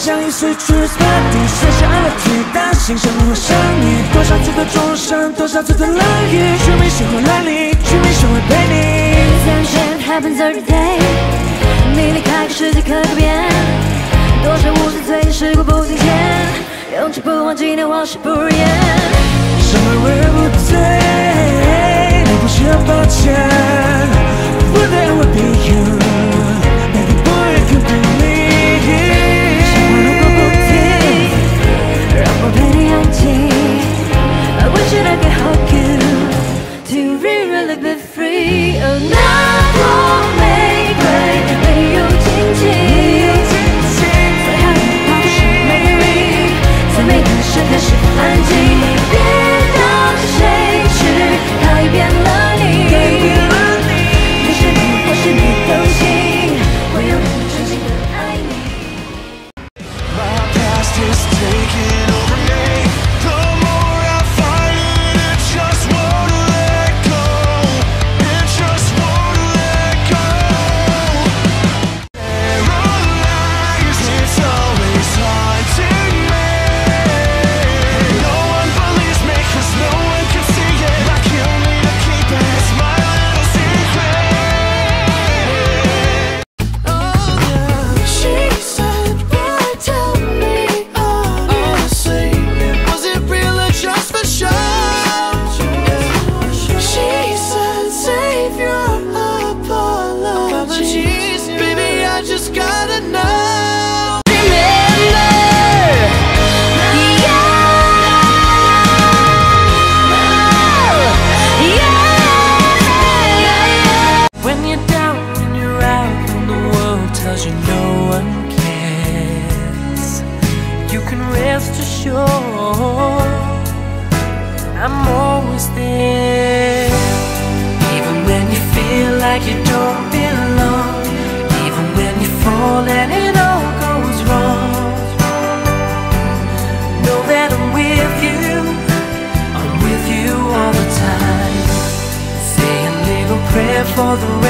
像一岁 Choose Party， 剩下爱了最大心生活上你，多少次的重伤，多少次的冷雨，全民生活来临，全民生活陪你。 Sunshine happens every day， 你离开世界可改变，多少无数醉时过不停歇，勇气不忘纪念往事不如烟。 什么味儿不对，你不需要抱歉。One day I will be you。Baby boy, you can be me。 生活如果不停，让我陪你安静。I wish that I could hug you to really be free。哦，那朵玫瑰没有荆棘，最好的花不是美丽，最美的时刻是安静。别让谁去改变了你，不是你，或是你动心，我永远真心的爱你。 My past is taking over me. The more I fight it, it just won't let go. It just won't let go. Paralyzed, it's always haunting me. No one believes me 'cause no one can see it. I kill me to keep it. It's my little secret. She said, "Boy, tell me honestly, was it real or just for show?" She said, "Save your apologies, baby. I just gotta know." When you're down, when you're out, when the world tells you no one cares, you can rest assured I'm always there. Even when you feel like you don't belong, even when you fall and it all goes wrong, know that I'm with you all the time. Say a little prayer for the